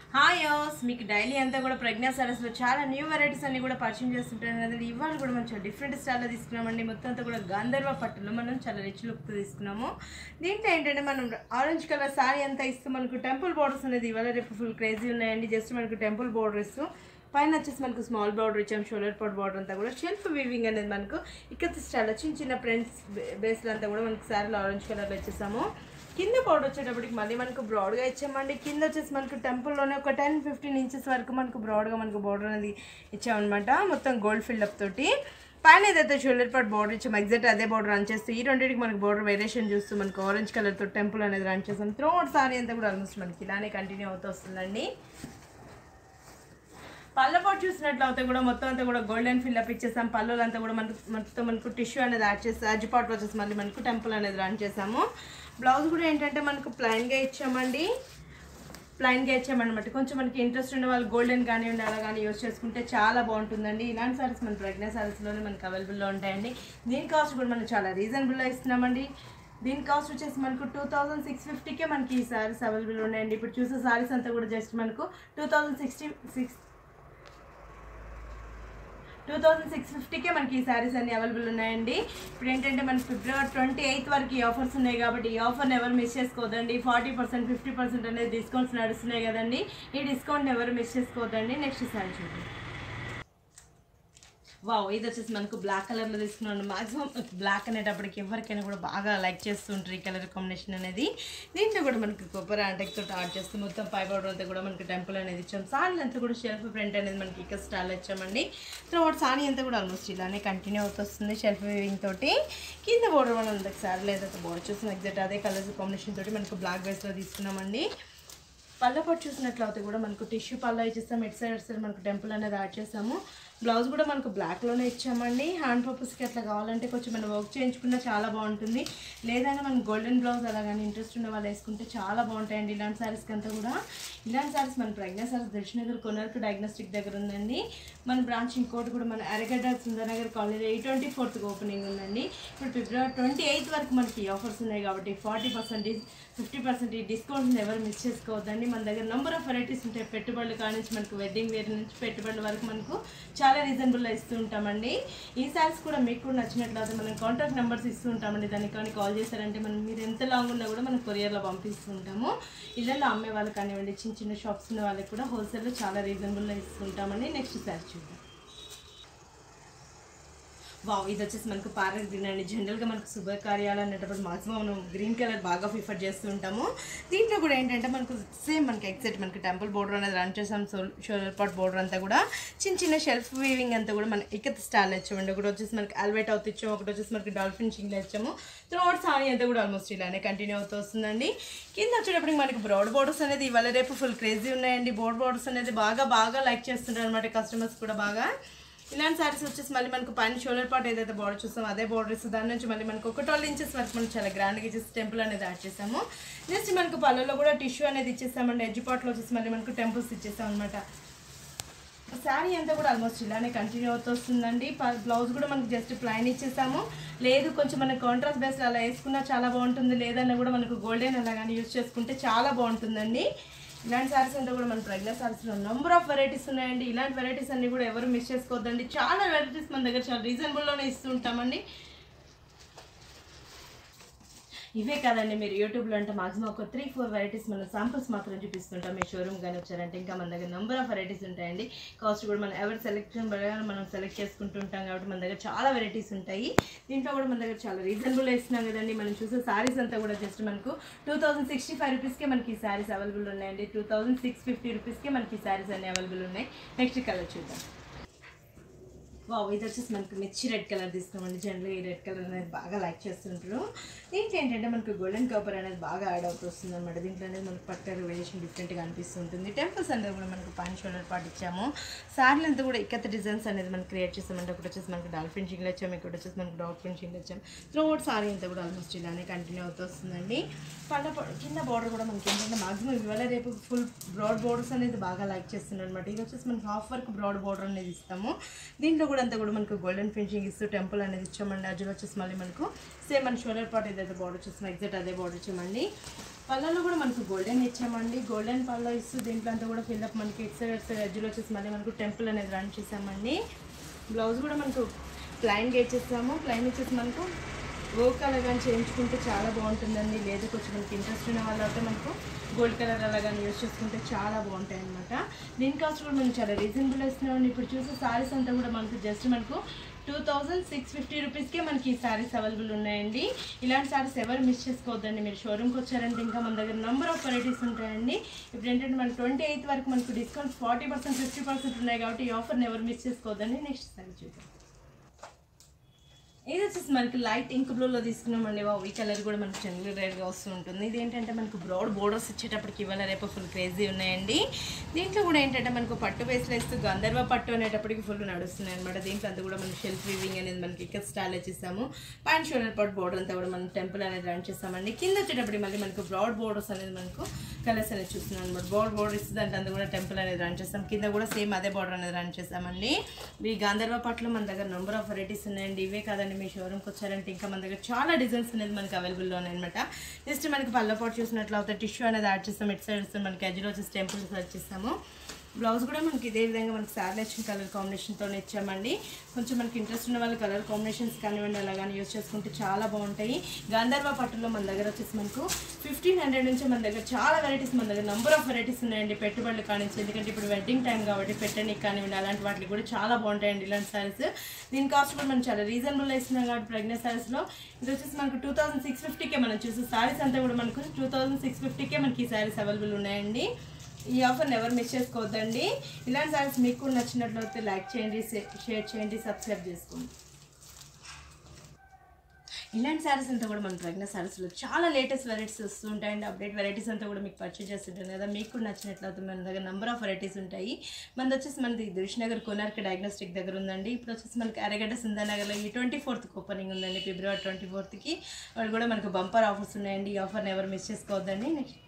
Hi యోస్ మీకు daily అంతా కూడా ప్రజ్ఞా సారీస్లో చాలా న్యూ వెరైటీస్ అన్ని కూడా పరిచయం చేస్తుంటాను కదా. ఇవాళ కూడా మనం చాలా డిఫరెంట్ స్టైల్లో తీసుకున్నామండి. మొత్తం అంతా కూడా గంధర్వ పట్టులో మనం చాలా రిచ్ లుక్తో తీసుకున్నాము. దీంట్లో ఏంటంటే మనం ఆరెంజ్ కలర్ సారీ అంతా ఇస్తూ మనకు టెంపుల్ బోర్డర్స్ అనేది ఇవాళ రేపు ఫుల్ క్రేజీ ఉన్నాయండి. జస్ట్ మనకు టెంపుల్ బోర్డర్ ఇస్తూ పైన వచ్చేసి మనకు స్మాల్ బార్డర్ ఇచ్చాము. షోల్డర్ పార్ట్ బార్డర్ అంతా కూడా సెల్ఫ్ వీవింగ్ అనేది మనకు ఇక్కడ స్టైల్లో చిన్న చిన్న ప్రింట్స్ బేస్లో అంతా కూడా మనకు సారీలో ఆరెంజ్ కలర్లో వచ్చేసాము. కింద బార్డర్ వచ్చేటప్పటికి మళ్ళీ మనకు బ్రాడ్గా ఇచ్చామండి. కింద వచ్చేసి మనకు టెంపుల్లోనే ఒక 10-15 ఇంచెస్ వరకు మనకు బ్రాడ్గా మనకు బార్డర్ అనేది ఇచ్చామన్నమాట. మొత్తం గోల్డ్ ఫిల్అప్ తోటి పైన ఏదైతే షోల్డర్ పార్ట్ బార్డర్ ఇచ్చాము ఎగ్జాక్ట్ అదే బార్డర్ రన్ చేస్తూ ఈ రెండింటికి మనకు బార్డర్ వేరియేషన్ చూస్తూ మనకు ఆరెంజ్ కలర్తో టెంపుల్ అనేది రన్ చేస్తాం. త్రోట్ సారీ అంతా కూడా ఆల్మోస్ట్ మనకి ఇలానే కంటిన్యూ అవుతూ వస్తుందండి. పళ్ళ పాటు చూసినట్లయితే కూడా మొత్తం అంతా కూడా గోల్డెన్ ఫిల్అప్ ఇచ్చేసాం. పళ్ళులు అంతా కూడా మనకు టిష్యూ అనేది యాడ్ చేసి అడ్జ్ పార్ట్ వచ్చేసి మళ్ళీ మనకు టెంపుల్ అనేది రన్ చేసాము. బ్లౌజ్ కూడా ఏంటంటే మనకు ప్లైన్గా ఇచ్చామండి. ప్లైన్గా ఇచ్చామన్నమాట. కొంచెం మనకి ఇంట్రెస్ట్ ఉండే వాళ్ళు గోల్డెన్ కానివ్వండి అలా కానీ యూస్ చేసుకుంటే చాలా బాగుంటుందండి. ఇలాంటి సారీస్ మన ప్రెగ్నెంట్ సారీస్లోనే మనకు అవైలబుల్లో ఉంటాయండి. దీని కాస్ట్ కూడా మనం చాలా రీజనబుల్గా ఇస్తున్నామండి. దీని కాస్ట్ వచ్చేసి మనకు 2650కే మనకి ఈ సారీస్ అవైలబుల్ ఉన్నాయండి. ఇప్పుడు చూసే సారీస్ అంతా కూడా జస్ట్ మనకు 2650కే మనకి ఈ శారీస్ అన్ని అవైలబుల్ ఉన్నాయండి. ఇప్పుడు ఏంటంటే మనకి ఫిబ్రవరి 28 వరకు ఈ ఆఫర్స్ ఉన్నాయి కాబట్టి ఈ ఆఫర్ని ఎవరు మిస్ చేసుకోవద్దండి. 40% 50% అనేది డిస్కౌంట్స్ నడుస్తున్నాయి కదండి. ఈ డిస్కౌంట్ని ఎవరు మిస్ చేసుకోవద్దండి. నెక్స్ట్ శారీ చూడండి. వావ్, ఇది వచ్చేసి మనకు బ్లాక్ కలర్లో తీసుకున్నాను. మాక్సిమం బ్లాక్ అనేటప్పటికి ఎవరికైనా కూడా బాగా లైక్ చేస్తూ ఉంటారు ఈ కలర్ కాంబినేషన్ అనేది. దీంట్లో కూడా మనకి కొబ్బరి ఆంటెక్తో ఆర్ట్ చేస్తూ మొత్తం పై బార్డర్ అంతా కూడా మనకి టెంపుల్ అనేది ఇచ్చాం. సారీ అంతా కూడా షెల్ఫ్ ప్రింట్ అనేది మనకి ఇక్కడ స్టైల్ ఇచ్చామండి. తర్వాత సారీ అంతా కూడా ఆల్మోస్ట్ ఇలానే కంటిన్యూ అవుతుంది షెల్ఫ్ వీవింగ్ తోటి. కింద బార్డర్ మనం అందరికి సారీలో ఏదైతే బార్డర్ చూసిన ఎగ్జాక్ట్ అదే కలర్ కాంబినేషన్ తోటి మనకు బ్లాక్ బేస్లో తీసుకున్నామండి. పళ్ళ పాటు చూసినట్లయితే కూడా మనకు టిష్యూ పళ్ళ ఇచ్చేస్తాం. ఎట్ సైడ్ మనకు టెంపుల్ అనేది యాడ్ చేస్తాము. బ్లౌజ్ కూడా మనకు బ్లాక్లోనే ఇచ్చామండి. హ్యాండ్ పర్పస్కి అట్లా కావాలంటే కొంచెం మనం వర్క్ చేయించుకున్నా చాలా బాగుంటుంది. లేదంటే మనం గోల్డెన్ బ్లౌజ్ అలా కానీ ఇంట్రెస్ట్ ఉన్న వాళ్ళు వేసుకుంటే చాలా బాగుంటాయండి. ఇలాంటి శారీస్కి అంతా కూడా ఇలాంటి శారీస్ మన ప్రెగ్నెంట్ శారీస్ దర్శనగర్ కొనర్కు డయాగ్నోస్టిక్ దగ్గర ఉందండి. మన బ్రాంచ్ ఇంకోటి కూడా మన అరగడ్డ సుందరనగర్ కాలేజ్ 824th ఓపెనింగ్ ఉందండి. ఇప్పుడు ఫిబ్రవరి 28 వరకు మనకి ఆఫర్స్ ఉన్నాయి కాబట్టి 40% 50% డిస్కౌంట్ని ఎవరు మిస్ చేసుకోవద్దండి. మన దగ్గర నెంబర్ ఆఫ్ వెరైటీస్ ఉంటాయి. పెట్టుబడులు కానించి మనకు వెడ్డింగ్ వేర్ నుంచి పెట్టుబడుల వరకు మనకు చాలా రీజనబుల్లో ఇస్తూ ఉంటామండి. ఈ శారీస్ కూడా మీకు కూడా నచ్చినట్లయితే మనం కాంటాక్ట్ నెంబర్స్ ఇస్తూ ఉంటామండి. దానికి కానీ కాల్ చేశారంటే మనం మీరు ఎంత లాంగ్ ఉన్నా కూడా మనం కొరియర్లో పంపిస్తూ ఉంటాము. ఇళ్ళల్లో అమ్మే వాళ్ళు కానివ్వండి చిన్న చిన్న షాప్స్ ఉన్న వాళ్ళకి కూడా హోల్సేల్లో చాలా రీజనబుల్లో ఇస్తూ ఉంటామండి. నెక్స్ట్ శారీ చూద్దాం. వావ్, ఇది వచ్చేసి మనకు ప్యారెట్ గ్రీన్ అండి. జనరల్గా మనకు శుభకార్యాలు అనేటప్పుడు మాక్సిమం మనం గ్రీన్ కలర్ బాగా ప్రిఫర్ చేస్తూ ఉంటాము. దీంట్లో కూడా ఏంటంటే మనకు సేమ్ మనకి ఎగ్జాక్ట్ మనకి టెంపుల్ బోర్డర్ అనేది రన్ చేసాం. షోల్డర్ పార్ట్ బోర్డర్ అంతా కూడా చిన్న చిన్న షెల్ఫ్ వీవింగ్ అంతా కూడా మన ఇక్కత స్టైల్ ఇచ్చామండి. ఒకటి వచ్చేసి మనకి అల్వేట్ అవుతూ ఇచ్చాము. ఒకటి వచ్చేసి మనకి డాల్ఫిన్ చింగ్లో ఇచ్చాము. త్రోట్ సారీ అంతా కూడా ఆల్మోస్ట్ ఇలానే కంటిన్యూ అవుతూ వస్తుందండి. కింద వచ్చేటప్పటికి మనకి బ్రాడ్ బోర్డర్స్ అనేది ఇవాళ రేపు ఫుల్ క్రేజీ ఉన్నాయండి. బోర్డర్స్ అనేది బాగా లైక్ చేస్తుంటారు అనమాట కస్టమర్స్ కూడా బాగా. ఇలాంటి శారీస్ వచ్చేసి మళ్ళీ మనకు పైన షోల్డర్ పార్ట్ ఏదైతే బార్డర్ చూస్తామో అదే బార్డర్ ఇస్తుంది. దాని నుంచి మళ్ళీ మనకు ఒక 12 ఇంచెస్ వరకు మనం చాలా గ్రాండ్గా ఇచ్చేసి టెంపుల్ అనేది యాడ్ చేసాము. నెక్స్ట్ మనకు పళ్ళలో కూడా టిష్యూ అనేది ఇచ్చేసామండి. ఎడ్జ్ పార్ట్లో వచ్చేసి మళ్ళీ మనకు టెంపుల్స్ ఇచ్చేసాం అనమాట. శారీ అంతా కూడా ఆల్మోస్ట్ ఇలానే కంటిన్యూ అవుతూ వస్తుందండి. బ్లౌజ్ కూడా మనకు జస్ట్ ప్లైన్ ఇచ్చేసాము. లేదు కొంచెం మనకు కాంట్రాస్ట్ బేస్లో అలా వేసుకున్నా చాలా బాగుంటుంది. లేదన్నా కూడా మనకు గోల్డెన్ అలా కానీ యూజ్ చేసుకుంటే చాలా బాగుంటుందండి. ఇలాంటి శారీస్ అంతా కూడా మన ప్రెగ్నెంట్ శారీస్లో నెంబర్ ఆఫ్ వెరైటీస్ ఉన్నాయండి. ఇలాంటి వెరైటీస్ అన్ని కూడా ఎవరు మిస్ చేసుకోవద్దండి. చాలా వెరైటీస్ మన దగ్గర చాలా రీజనబుల్లోనే ఇస్తూ ఉంటామండి. ఇవే కాదండి, మీరు యూట్యూబ్లో అంటే మాక్సిమం ఒక 3-4 వెరైటీస్ మనం శాంపుల్స్ మాత్రం చూపిస్తుంటాం. మీ షోరూమ్ కానీ వచ్చారంటే ఇంకా మన దగ్గర నెంబర్ ఆఫ్ వెరైటీస్ ఉంటాయండి. కాస్ట్ కూడా మనం ఎవరి సెలెక్షన్ ప్రకారం మనం సెలెక్ట్ చేసుకుంటూ ఉంటాం కాబట్టి మన దగ్గర చాలా వెరైటీస్ ఉంటాయి. దీంట్లో కూడా మన దగ్గర చాలా రీజనబుల్ ఇస్తున్నాం కదండి. మనం చూసే శారీస్ అంతా కూడా జస్ట్ మనకు 2065 రూపీస్కే మనకి ఈ శారీస్ అవైలబుల్ ఉన్నాయండి. 2650 రూపీస్కే మనకి ఈ శారీస్ అన్ని అవైలబుల్ ఉన్నాయి. నెక్స్ట్ కలర్ చూద్దాం. వావ్, ఇది వచ్చేసి మనకు మిర్చి రెడ్ కలర్ తీసుకోమండి. జనరల్గా ఈ రెడ్ కలర్ అనేది బాగా లైక్ చేస్తుంటారు. దీంట్లో ఏంటంటే మనకు గోల్డెన్ కాపర్ అనేది బాగా యాడ్ అవుతూ వస్తుంది అనమాట. దీంట్లో అనేది మనకు పట్టారు వేరియేషన్ డిఫరెంట్గా అనిపిస్తుంటుంది. టెంపుల్స్ అనేది కూడా మనకు పైన షోల్డర్ పార్ట్ ఇచ్చాము. శారీలు అంతా కూడా ఇక్కత డిజైన్స్ అనేది మనం క్రియేట్ చేస్తామంటే ఒకటి వచ్చేసి మనకు డాల్ఫిన్ చింగ్లు వచ్చాము. ఇక్కడ వచ్చేసి మనకు డాల్ఫిన్ చింగ్లు వచ్చాము. త్రోట్ సారీ అంతా కూడా ఆల్మోస్ట్ ఇలానే కంటిన్యూ అవుతూ వస్తుందండి. కింద బార్డర్ కూడా మనకి ఏంటంటే మాక్సిమం ఇవాళ రేపు ఫుల్ బ్రాడ్ బోర్డర్స్ అనేది బాగా లైక్ చేస్తుంది అనమాట. ఇది వచ్చేసి మనకి హాఫ్ వర్క్ బ్రాడ్ బోర్డర్ అనేది ఇస్తాము. దీంట్లో కూడా కూడా అంతా కూడా మనకు గోల్డెన్ ఫినిషింగ్ ఇస్తూ టెంపుల్ అనేది ఇచ్చామండి. అజ్జులు వచ్చేసి మళ్ళీ మనకు సేమ్ మన షోల్డర్ పార్ట్ ఏదైతే బార్డర్ వచ్చేసి ఎగ్జాక్ట్ అదే బార్డర్ ఇచ్చామండి. పళ్ళలో కూడా మనకు గోల్డెన్ ఇచ్చామండి. గోల్డెన్ పళ్ళలో ఇస్తూ దీంట్లో అంతా కూడా ఫిల్అప్ మనకి ఎక్సైడ్ అజ్జులు వచ్చేసి మళ్ళీ మనకు టెంపుల్ అనేది రన్ చేసామండి. బ్లౌజ్ కూడా మనకు ప్లైన్గా ఇచ్చేసాము. ప్లైన్ వచ్చేసి మనకు వర్క్ అలాగని చేయించుకుంటే చాలా బాగుంటుందండి. లేదు కొంచెం మనకి ఇంట్రెస్ట్ ఉన్న వాళ్ళైతే మనకు గోల్డ్ కలర్ అలాగని యూజ్ చేసుకుంటే చాలా బాగుంటాయి అనమాట. దీని కాస్ట్ కూడా మనం చాలా రీజనబుల్ ఇస్తున్నామండి. ఇప్పుడు చూసే సారీస్ అంతా కూడా మనకు జస్ట్ మనకు 2650 రూపీస్కే మనకి ఈ సారీస్ అవైలబుల్ ఉన్నాయండి. ఇలాంటి సారీస్ ఎవరు మిస్ చేసుకోవద్దండి. మీరు షోరూమ్కి వచ్చారంటే ఇంకా మన దగ్గర నెంబర్ ఆఫ్ వెరైటీస్ ఉంటాయండి. ఇప్పుడు ఏంటంటే మనకి 28th వరకు మనకు డిస్కౌంట్స్ 40% 50% ఉన్నాయి కాబట్టి ఈ ఆఫర్ని ఎవరు మిస్ చేసుకోవద్దండి. నెక్స్ట్ సారీ చూద్దాం. ఇది వచ్చేసి మనకి లైట్ ఇంక్ బ్లూలో తీసుకున్నామండి. ఈ కలర్ కూడా మనకు జనరల్ రేట్గా వస్తూ ఉంటుంది. ఇది ఏంటంటే మనకు బ్రాడ్ బోర్డర్స్ ఇచ్చేటప్పటికి ఇవాళ రేపు ఫుల్ క్రేజీ ఉన్నాయండి. దీంట్లో కూడా ఏంటంటే మనకు పట్టు బేస్లో ఇస్తూ గంధర్వ పట్టు అనేటప్పటికి ఫుల్ నడుస్తున్నాయి అనమాట. దీంట్లో అంతా కూడా మనం షెల్ఫ్ వీవింగ్ అనేది మనకి ఇక్కడ స్టైల్ వచ్చేసాము. ప్యాంట్ షోల్డర్ పార్ట్ బోర్డర్ అంతా కూడా మనం టెంపుల్ అనేది రన్ చేస్తామండి. కింద వచ్చేటప్పటికి మళ్ళీ మనకు బ్రాడ్ బోర్డర్స్ అనేది మనకు కలర్స్ అనేది చూస్తున్నాం అనమాట. బ్రాడ్ బోర్డర్ ఇస్తుంది అంటే అంతా కూడా టెంపుల్ అనేది రన్ చేస్తాం. కింద కూడా సేమ్ అదే బోర్డర్ అనేది రన్ చేస్తామండి. ఈ గంధర్వ పట్టులో మన దగ్గర నెంబర్ ఆఫ్ వెరైటీస్ ఉన్నాయండి. ఇవే కాదండి, మీ షోరూమ్కి వచ్చారంటే ఇంకా మన దగ్గర చాలా డిజైన్స్ అనేది మనకి అవైలబుల్లో ఉన్నాయన్నమాట. జస్ట్ మనకి పళ్ళ పాటు చూసినట్లయితే టిష్యూ అనేది యాడ్ చేస్తాం. ఇటు సైడ్ వస్తుంది మనకి అజ్జులో వచ్చేసి టెంపుల్ సెర్చ్ చేస్తాము. బ్లౌజ్ కూడా మనకి ఇదే విధంగా మనకి శారీ కలర్ కాంబినేషన్తో ఇచ్చామండి. కొంచెం మనకి ఇంట్రెస్ట్ ఉన్న వాళ్ళు కలర్ కాంబినేషన్స్ కానివ్వండి అలా కానీ యూజ్ చేసుకుంటే చాలా బాగుంటాయి. గంధర్వ పట్టులో మన దగ్గర వచ్చేసి మనకు 1500 నుంచి మన దగ్గర చాలా వెరైటీస్, మన దగ్గర నెంబర్ ఆఫ్ వెరైటీస్ ఉన్నాయండి. పెట్టుబడులు కానించి, ఎందుకంటే ఇప్పుడు వెడ్డింగ్ టైం కాబట్టి పెట్టడానికి కానివ్వండి అలాంటి వాటికి కూడా చాలా బాగుంటాయండి ఇలాంటి సారీస్. దీని కాస్ట్ కూడా మనం చాలా రీజనబుల్ ఇస్తున్నాం కాబట్టి ప్రెగ్నెంట్ సారీస్లో ఇది వచ్చేసి మనకు 2650కే మనం చూసే సారీస్ అంతా కూడా మనకు 2650కే మనకి ఈ సారీస్ అవైలబుల్ ఉన్నాయండి. ఈ ఆఫర్ని ఎవరు మిస్ చేసుకోవద్దండి. ఇలాంటి సారీస్ మీకు నచ్చినట్లయితే లైక్ చేయండి, షేర్ చేయండి, సబ్స్క్రైబ్ చేసుకోండి. ఇలాంటి సారీస్ అంతా కూడా మన ప్రెగ్నెంట్ సారీస్లో చాలా లేటెస్ట్ వెరైటీస్ వస్తూ ఉంటాయండి. అప్డేట్ వెరైటీస్ అంతా కూడా మీకు పర్చేజ్ చేస్తుంటాను కదా. మీకు నచ్చినట్లయితే మన దగ్గర నెంబర్ ఆఫ్ వెరైటీస్ ఉంటాయి. మనది వచ్చేసి మనది దిల్షుఖ్నగర్ కోనార్క్ డయాగ్నోస్టిక్ దగ్గర ఉందండి. ఇప్పుడు వచ్చేసి మనకి అరగడ్డ సింధానగర్లో ఈ 24th ఓపెనింగ్ ఉందండి. ఫిబ్రవరి 24కి వాళ్ళు కూడా మనకు బంపర్ ఆఫర్స్ ఉన్నాయండి. ఈ ఆఫర్ని ఎవరు మిస్ చేసుకోవద్దండి. నెక్స్ట్